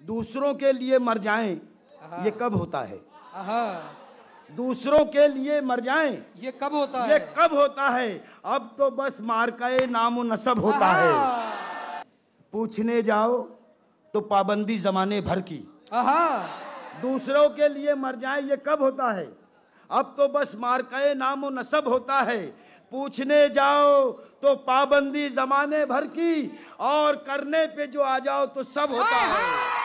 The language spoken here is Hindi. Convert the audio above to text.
दूसरों के लिए मर जाएं ये कब होता है? दूसरों के लिए मर जाएं ये कब होता है? ये कब होता है? अब तो बस मार्का नामो नसब होता है। पूछने जाओ तो पाबंदी जमाने भर की। दूसरों के लिए मर जाएं ये कब होता है? अब तो बस मार्का नामो नसब होता है। पूछने जाओ तो पाबंदी जमाने भर की, और करने पे जो आ जाओ तो सब होता है।